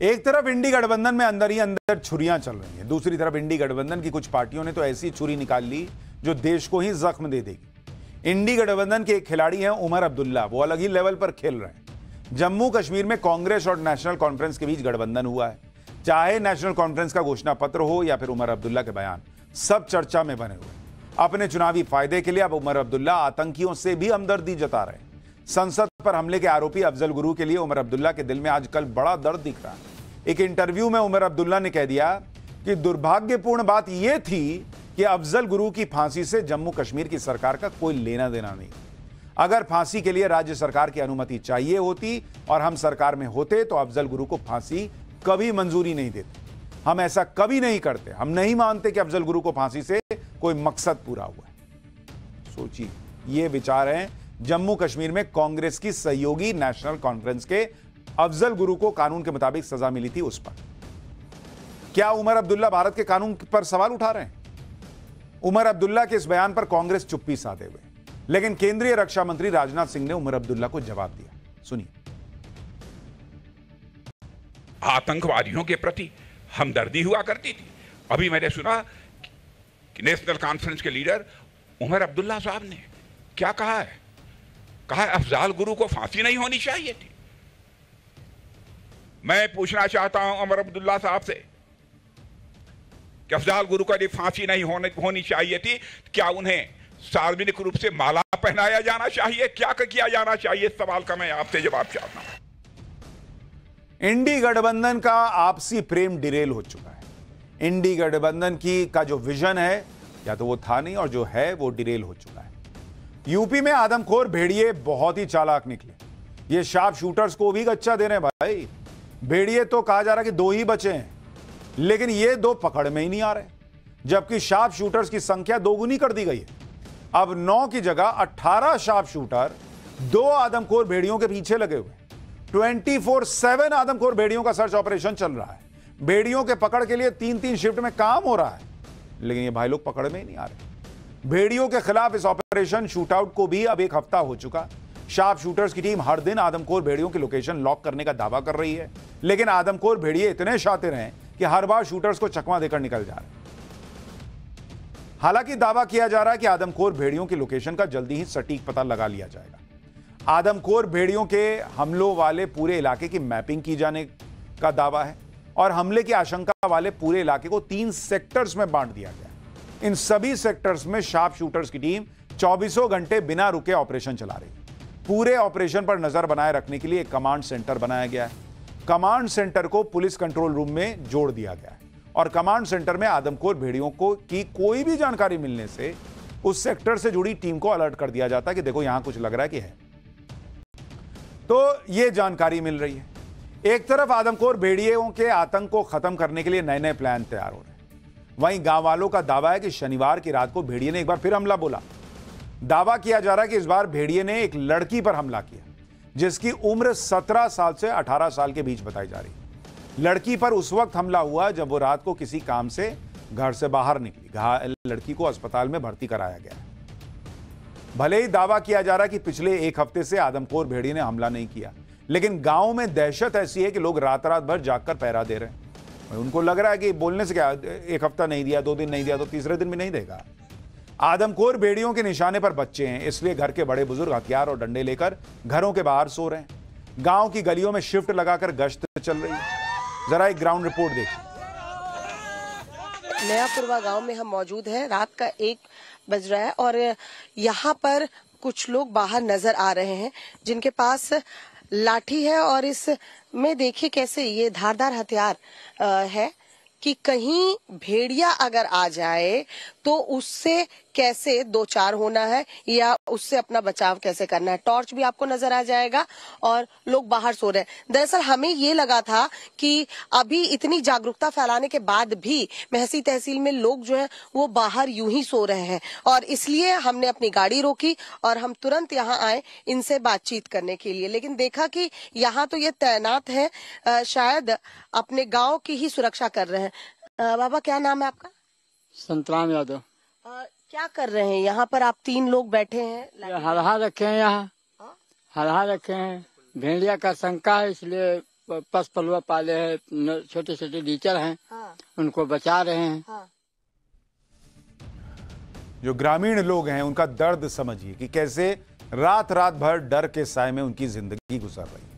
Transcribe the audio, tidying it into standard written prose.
एक तरफ इंडी गठबंधन में अंदर ही अंदर छुरियां चल रही हैं, दूसरी तरफ इंडी गठबंधन की कुछ पार्टियों ने तो ऐसी छुरी निकाल ली जो देश को ही जख्म दे देगी। इंडी गठबंधन के एक खिलाड़ी हैं उमर अब्दुल्ला, वो अलग ही लेवल पर खेल रहे हैं। जम्मू कश्मीर में कांग्रेस और नेशनल कॉन्फ्रेंस के बीच गठबंधन हुआ है। चाहे नेशनल कॉन्फ्रेंस का घोषणा पत्र हो या फिर उमर अब्दुल्ला के बयान, सब चर्चा में बने हुए। अपने चुनावी फायदे के लिए अब उमर अब्दुल्ला आतंकियों से भी हमदर्दी जता रहे हैं। संसद पर हमले के आरोपी अफजल गुरु के लिए उमर अब्दुल्ला के दिल में आजकल बड़ा दर्द दिख रहा है। एक इंटरव्यू में उमर अब्दुल्ला ने कह दिया कि दुर्भाग्यपूर्ण बात यह थी कि अफजल गुरु की फांसी से जम्मू कश्मीर की सरकार का कोई लेना देना नहीं। अगर फांसी के लिए राज्य सरकार की अनुमति चाहिए होती और हम सरकार में होते तो अफजल गुरु को फांसी कभी मंजूरी नहीं देते। हम ऐसा कभी नहीं करते। हम नहीं मानते कि अफजल गुरु को फांसी से कोई मकसद पूरा हुआ है। सोचिए, ये विचार हैं जम्मू कश्मीर में कांग्रेस की सहयोगी नेशनल कॉन्फ्रेंस के। अफजल गुरु को कानून के मुताबिक सजा मिली थी उस पर। क्या उमर अब्दुल्ला भारत के कानून पर सवाल उठा रहे हैं? उमर अब्दुल्ला के इस बयान पर कांग्रेस चुप्पी साधे हुए, लेकिन केंद्रीय रक्षा मंत्री राजनाथ सिंह ने उमर अब्दुल्ला को जवाब दिया। सुनिए। आतंकवादियों के प्रति हमदर्दी हुआ करती थी। अभी मैंने सुना कि नेशनल कॉन्फ्रेंस के लीडर उमर अब्दुल्ला साहब ने क्या कहा है? कहा है अफजाल गुरु को फांसी नहीं होनी चाहिए थी। मैं पूछना चाहता हूं उमर अब्दुल्ला साहब से कि अफजाल गुरु को यदि फांसी नहीं होनी चाहिए थी, क्या उन्हें सार्वजनिक रूप से माला पहनाया जाना चाहिए? क्या किया जाना चाहिए? इस सवाल का मैं आपसे जवाब चाहता हूं। इंडी गठबंधन का आपसी प्रेम डिरेल हो चुका है। इंडी गठबंधन का जो विजन है, या तो वो था नहीं, और जो है वो डिरेल हो चुका है। यूपी में आदमखोर भेड़िए बहुत ही चालाक निकले। ये शार्प शूटर्स को भी गच्चा दे रहे हैं भाई। भेड़िए तो कहा जा रहा है कि 2 ही बचे हैं, लेकिन ये 2 पकड़ में ही नहीं आ रहे, जबकि शार्प शूटर्स की संख्या 2 गुनी कर दी गई है। अब 9 की जगह 18 शार्प शूटर 2 आदमखोर भेड़ियों के पीछे लगे हुए। 24/7 आदमखोर भेड़ियों का सर्च ऑपरेशन चल रहा है। भेड़ियों के पकड़ के लिए 3-3 शिफ्ट में काम हो रहा है, लेकिन ये भाई लोग पकड़ में ही नहीं आ रहे। भेड़ियों के खिलाफ इस ऑपरेशन शूटआउट को भी अब 1 हफ्ता हो चुका। शार्प शूटर्स की टीम हर दिन आदमखोर भेड़ियों की लोकेशन लॉक करने का दावा कर रही है, लेकिन आदमखोर भेड़िए इतने शातिर हैं कि हर बार शूटर्स को चकमा देकर निकल जा रहे हैं। हालांकि दावा किया जा रहा है कि आदमखोर भेड़ियों की लोकेशन का जल्दी ही सटीक पता लगा लिया जाएगा। आदमखोर भेड़ियों के हमलों वाले पूरे इलाके की मैपिंग की जाने का दावा है और हमले की आशंका वाले पूरे इलाके को 3 सेक्टर्स में बांट दिया गया। इन सभी सेक्टर्स में शार्प शूटर्स की टीम 24 घंटे बिना रुके ऑपरेशन चला रही है। पूरे ऑपरेशन पर नजर बनाए रखने के लिए एक कमांड सेंटर बनाया गया है। कमांड सेंटर को पुलिस कंट्रोल रूम में जोड़ दिया गया है और कमांड सेंटर में आदमखोर भेड़ियों की कोई भी जानकारी मिलने से उस सेक्टर से जुड़ी टीम को अलर्ट कर दिया जाता है कि देखो यहां कुछ लग रहा है कि है। तो यह जानकारी मिल रही है। एक तरफ आदमखोर भेड़ियों के आतंक को खत्म करने के लिए नए नए प्लान तैयार हो रहे हैं, वहीं गांव वालों का दावा है कि शनिवार की रात को भेड़िए ने एक बार फिर हमला बोला। दावा किया जा रहा है कि इस बार भेड़िए ने एक लड़की पर हमला किया जिसकी उम्र 17 साल से 18 साल के बीच बताई जा रही है। लड़की पर उस वक्त हमला हुआ जब वो रात को किसी काम से घर से बाहर निकली। घायल लड़की को अस्पताल में भर्ती कराया गया। भले ही दावा किया जा रहा है कि पिछले 1 हफ्ते से आदमखोर भेड़िए ने हमला नहीं किया, लेकिन गांव में दहशत ऐसी है कि लोग रात रात भर जागकर पहरा दे रहे हैं। उनको लग रहा है कि बोलने से क्या, 1 हफ्ता नहीं दिया, 2 दिन नहीं दिया तो तीसरे दिन भी नहीं देगा। आदमखोर भेड़ियों के निशाने पर बच्चे हैं, इसलिए घर के बड़े बुजुर्ग हथियार और डंडे लेकर घरों के बाहर सो रहे हैं। गांव की गलियों में शिफ्ट लगाकर गश्त चल रही है। जरा एक ग्राउंड रिपोर्ट देखिए। नया पुरवा गांव में हम मौजूद हैं। रात का 1 बज रहा है और यहाँ पर कुछ लोग बाहर नजर आ रहे हैं जिनके पास लाठी है और इसमें देखिए कैसे ये धारदार हथियार है कि कहीं भेड़िया अगर आ जाए तो उससे कैसे 2-4 होना है या उससे अपना बचाव कैसे करना है। टॉर्च भी आपको नजर आ जाएगा और लोग बाहर सो रहे हैं। दरअसल हमें ये लगा था कि अभी इतनी जागरूकता फैलाने के बाद भी महसी तहसील में लोग जो है वो बाहर यूं ही सो रहे हैं और इसलिए हमने अपनी गाड़ी रोकी और हम तुरंत यहाँ आए इनसे बातचीत करने के लिए। लेकिन देखा कि यहाँ तो ये तैनात है, शायद अपने गाँव की ही सुरक्षा कर रहे हैं। बाबा क्या नाम है आपका? संतराम यादव। क्या कर रहे हैं यहाँ पर? आप 3 लोग बैठे हैं। हरहा रखे हैं, यहाँ हरहा रखे हैं। भेड़िया का शंका है इसलिए पस पलुआ पाले हैं, छोटे छोटे टीचर हैं। हाँ। उनको बचा रहे हैं। हाँ। जो ग्रामीण लोग हैं उनका दर्द समझिए कि कैसे रात रात भर डर के साए में उनकी जिंदगी गुजर रही है।